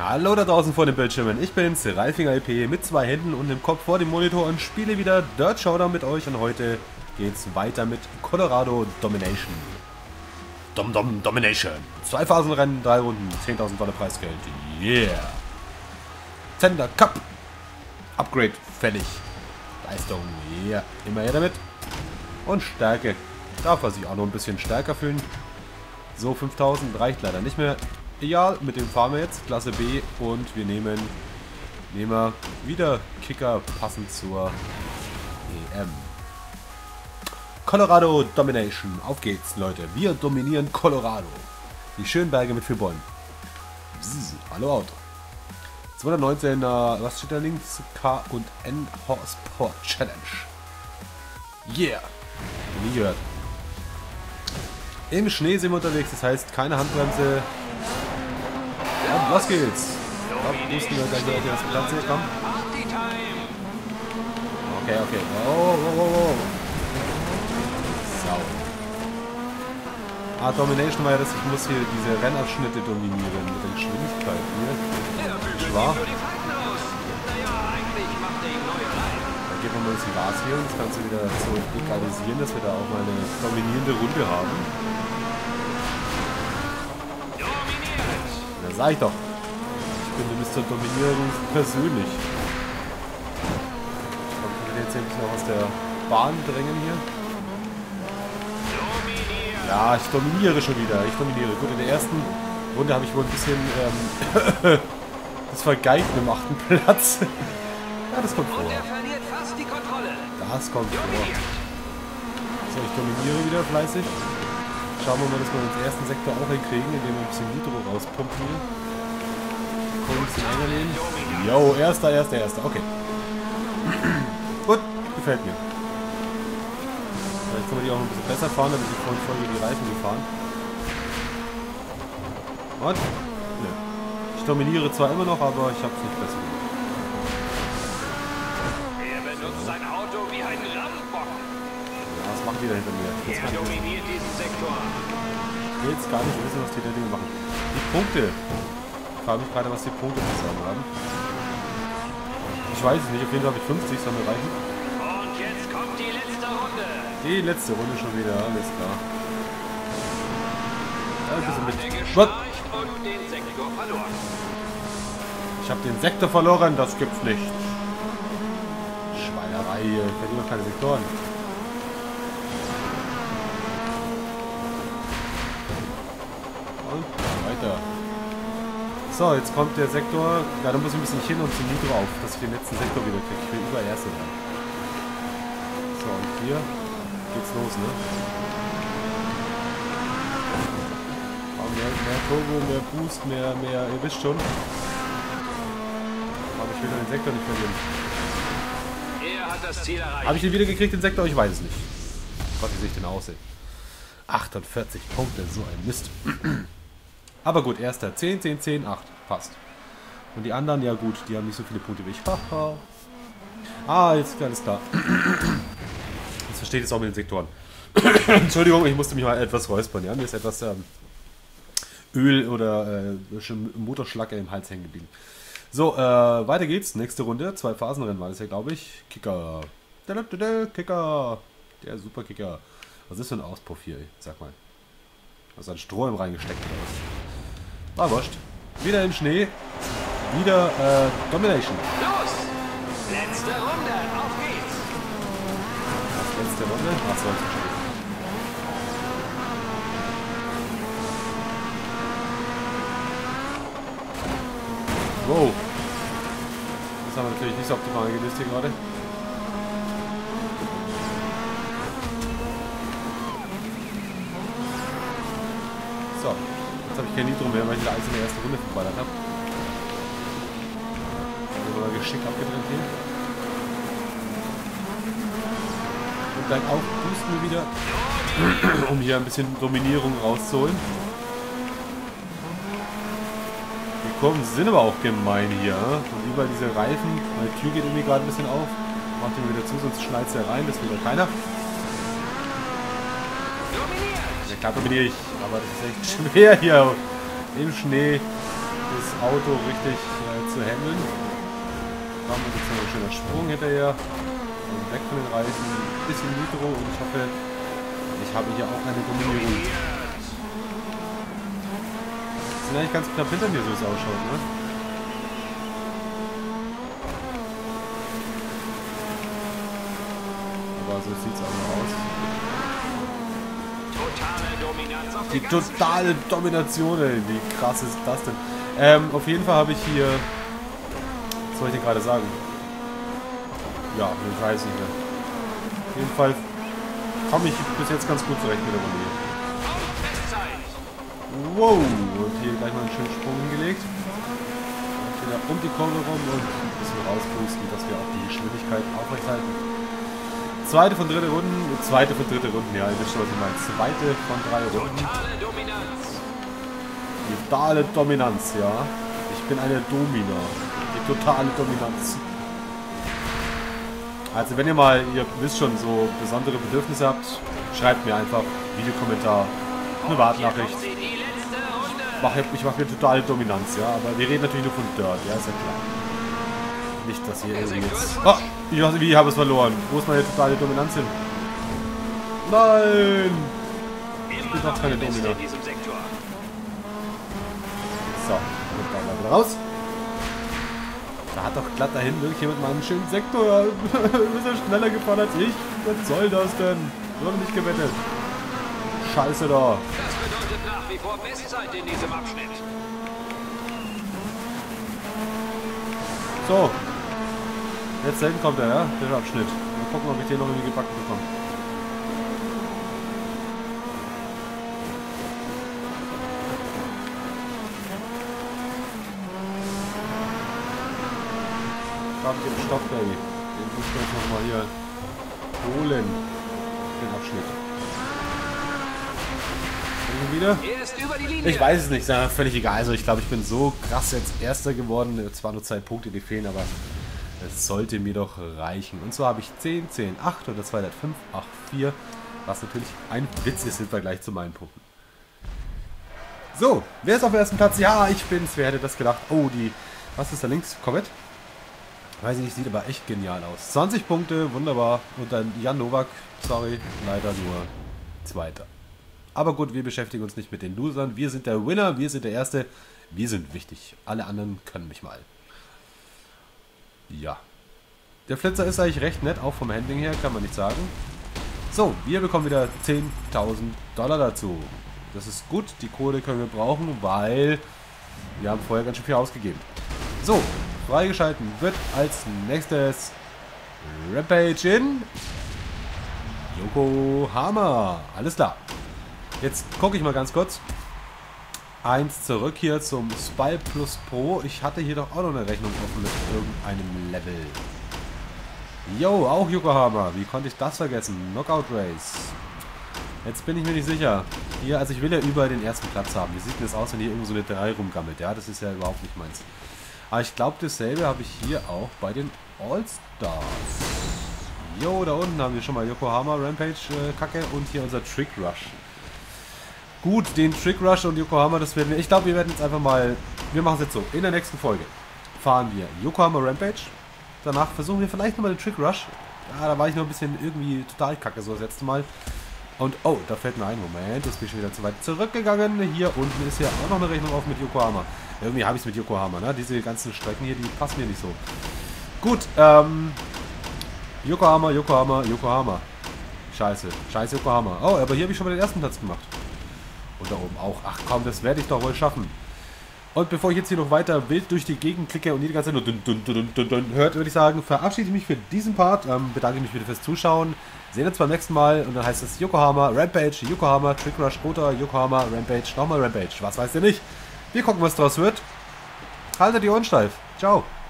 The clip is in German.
Hallo da draußen vor den Bildschirmen, ich bin's, Ralfinger LP mit zwei Händen und dem Kopf vor dem Monitor und spiele wieder Dirt Showdown mit euch und heute geht's weiter mit Colorado Domination. Domination. 2 Phasenrennen, 3 Runden, $10.000 Preisgeld. Yeah. Tender Cup. Upgrade fällig. Leistung, yeah. Immer her damit. Und Stärke. Darf er sich auch noch ein bisschen stärker fühlen. So, 5.000 reicht leider nicht mehr. Egal, mit dem fahren wir jetzt. Klasse B und wir nehmen wir wieder Kicker passend zur EM. Colorado Domination. Auf geht's, Leute. Wir dominieren Colorado. Die schönen Berge mit 4 Bäumen. Hallo Auto. 219er, was steht da links? K und N Horsepower Challenge. Yeah. Nie gehört. Im Schnee sind wir unterwegs, das heißt keine Handbremse. Und los geht's. Da mussten wir gleich die erste Platz hier kommen. Okay. Oh. So. Domination war ja das, ich muss hier diese Rennabschnitte dominieren mit der Geschwindigkeit hier. Nicht wahr? Da geht man mal ein bisschen Gas hier und das Ganze wieder so egalisieren, dass wir da auch mal eine dominierende Runde haben. Ja, sag ich doch. Ich bin der Mr. Dominierung persönlich. Ich glaube, ich kann jetzt ein bisschen aus der Bahn drängen hier. Ja, ich dominiere schon wieder. Gut, in der ersten Runde habe ich wohl ein bisschen das vergeigt mit dem 8. Platz. Ja, das kommt vor. Das kommt vor. So, ich dominiere wieder fleißig. Schauen wir mal, dass wir den ersten Sektor auch hinkriegen, indem wir ein bisschen Nitro rauspumpen. Ein bisschen enger nehmen. Jo, erster. Okay. Gut, gefällt mir. Vielleicht können wir die auch ein bisschen besser fahren, damit ich vorhin voll über die Reifen gefahren. Und? Ne. Ich dominiere zwar immer noch, aber ich habe es nicht besser gemacht. Er benutzt sein Auto wie ein Rennbock. Ja, was macht die da hinter mir? Er dominiert diesen Sektor. Ich will jetzt gar nicht wissen, was die da Dinge machen. Die Punkte. Ich frage mich gerade, was die Punkte zusammen haben. Ich weiß es nicht, auf jeden Fall habe ich 50, sollen wir reichen. Und jetzt kommt die letzte Runde. Die letzte Runde schon wieder, alles klar. Ja, ein bisschen mit. Und den Sektor verloren. Ich habe den Sektor verloren, das gibt's nicht. Schweinerei, ich verliere noch keine Sektoren. Und weiter. So, jetzt kommt der Sektor. Ja, da muss ich ein bisschen hin und zum Nitro auf, dass ich den letzten Sektor wieder kriege. Ich will über Erste sein. So, und hier geht's los, ne? Oh, mehr Turbo, mehr Boost, mehr, ihr wisst schon. Aber ich will den Sektor nicht verlieren. Er hat das Ziel erreicht. Habe ich den wieder gekriegt, den Sektor? Ich weiß es nicht. Gott, wie sehe ich denn aussehen? 48 Punkte, so ein Mist. Aber gut, erster 10, 10, 10, 8. Passt. Und die anderen, ja gut, die haben nicht so viele Punkte wie ich. Haha. Jetzt alles klar. Das versteht jetzt auch mit den Sektoren. Entschuldigung, ich musste mich mal etwas räuspern. Ja? Mir ist etwas Öl oder Motorschlacke im Hals hängen geblieben. So, weiter geht's. Nächste Runde. 2 Phasenrennen war das ja, glaube ich. Kicker. Kicker. Der Superkicker. Was ist für ein Auspuff hier? Sag mal. Hast du ein Strom reingesteckt oder was? War wurscht. Wieder im Schnee. Wieder Domination. Los! Letzte Runde, auf geht's! Letzte Runde? Achso, jetzt verstehe ich. Wow. Das haben wir natürlich nicht so optimal gelöst hier gerade. So, jetzt habe ich kein Nitro mehr, weil ich da alles in der ersten Runde verballert habe. Mal geschickt abgetrennt hier. Und dann auch boosten wir wieder, um hier ein bisschen Dominierung rauszuholen. Die Kurven sind aber auch gemein hier. Und überall diese Reifen, meine Tür geht irgendwie gerade ein bisschen auf. Macht den wieder zu, sonst schneit es ja rein, das will ja keiner. Ja klar dominiere ich, aber das ist echt schwer hier im Schnee das Auto richtig zu handeln. Da haben wir jetzt noch ein schöner Sprung hinterher. Und weg von den Reifen. Ein bisschen Nitro und ich hoffe, ich habe hier auch eine Dominierung. Das sind eigentlich ganz knapp hinter mir, so wie es ausschaut, ne? Aber so sieht es auch noch aus. Die totale Domination, ey. Wie krass ist das denn? Auf jeden Fall habe ich hier... Was soll ich denn gerade sagen? Ja, ich weiß nicht mehr. Auf jeden Fall komme ich bis jetzt ganz gut zurecht mit der Runde hier. Wow! Und hier gleich mal einen schönen Sprung hingelegt. Wieder um die Kurve rum und ein bisschen rauspusten, dass wir auch die Geschwindigkeit aufrechthalten. Zweite von dritte Runden, ja, ihr wisst schon, was ich meine. Zweite von 3 Runden. Totale Dominanz, ja. Ich bin eine Domina. Die totale Dominanz. Also wenn ihr mal, ihr wisst schon, so besondere Bedürfnisse habt, schreibt mir einfach Videokommentar, Privatnachricht. Ich mache mir totale Dominanz, ja, aber wir reden natürlich nur von Dirt, ja, ist ja klar. Nicht, dass hier irgendwie jetzt... Oh, ich habe es verloren. Wo ist meine totale Dominanz hin? Nein! Ich bin doch keine Domina. So, und dann mal wieder raus. Da hat doch glatt dahin irgendjemand mal einen schönen Sektor. Ist er schneller gefahren als ich? Was soll das denn? Wurde nicht gewettet. Scheiße da. Das bedeutet nach wie vor Bestzeit in diesem Abschnitt. So. Jetzt dahin kommt er, ja? Der Abschnitt. Mal gucken, ob ich den noch irgendwie gebacken bekomme. Den Stoff, Baby. Den muss ich jetzt nochmal hier holen. Den Abschnitt. Wieder? Ich weiß es nicht, ist ja völlig egal. Also ich glaube, ich bin so krass jetzt Erster geworden. Zwar nur 2 Punkte, die fehlen, aber es sollte mir doch reichen. Und zwar habe ich 10, 10, 8 und das war 5, 8, 4. Was natürlich ein Witz ist im Vergleich zu meinen Punkten. So, wer ist auf dem ersten Platz? Ja, ich bin's. Wer hätte das gedacht? Oh, was ist da links? Comet? Weiß ich nicht, sieht aber echt genial aus. 20 Punkte, wunderbar. Und dann Jan Nowak, sorry, leider nur Zweiter. Aber gut, wir beschäftigen uns nicht mit den Losern. Wir sind der Winner, wir sind der Erste. Wir sind wichtig. Alle anderen können mich mal. Ja. Der Flitzer ist eigentlich recht nett, auch vom Handling her, kann man nicht sagen. So, wir bekommen wieder 10.000 Dollar dazu. Das ist gut, die Kohle können wir brauchen, weil wir haben vorher ganz schön viel ausgegeben. So, freigeschalten wird als nächstes Rampage in Yokohama. Alles klar. Jetzt gucke ich mal ganz kurz. 1 zurück hier zum Spy Plus Pro. Ich hatte hier doch auch noch eine Rechnung offen mit irgendeinem Level. Yo, auch Yokohama. Wie konnte ich das vergessen? Knockout Race. Jetzt bin ich mir nicht sicher. Hier, also ich will ja überall den ersten Platz haben. Wie sieht denn das aus, wenn hier irgendwo so eine 3 rumgammelt? Ja, das ist ja überhaupt nicht meins. Aber ich glaube, dasselbe habe ich hier auch bei den All-Stars. Jo, da unten haben wir schon mal Yokohama Rampage Kacke und hier unser Trick Rush. Gut, den Trick Rush und Yokohama, das werden wir... Ich glaube, wir werden jetzt einfach mal... Wir machen es jetzt so. In der nächsten Folge fahren wir Yokohama Rampage. Danach versuchen wir vielleicht nochmal den Trick Rush. Ja, da war ich noch ein bisschen irgendwie total kacke so das letzte Mal. Und, oh, da fällt mir ein. Moment, jetzt bin ich schon wieder zu weit zurückgegangen. Hier unten ist ja auch noch eine Rechnung auf mit Yokohama. Irgendwie habe ich es mit Yokohama, ne? Diese ganzen Strecken hier, die passen mir nicht so. Gut, Yokohama, Yokohama, Yokohama. Scheiße, scheiße Yokohama. Oh, aber hier habe ich schon mal den ersten Platz gemacht. Und da oben auch. Ach komm, das werde ich doch wohl schaffen. Und bevor ich jetzt hier noch weiter wild durch die Gegend klicke und die ganze Zeit nur dun hört, würde ich sagen, verabschiede ich mich für diesen Part. Bedanke mich wieder fürs Zuschauen. Sehen uns beim nächsten Mal und dann heißt es Yokohama Rampage, Yokohama Trick Rush oder Yokohama Rampage, nochmal Rampage. Was weiß ihr nicht? Wir gucken, was draus wird. Haltet die Ohren steif. Ciao.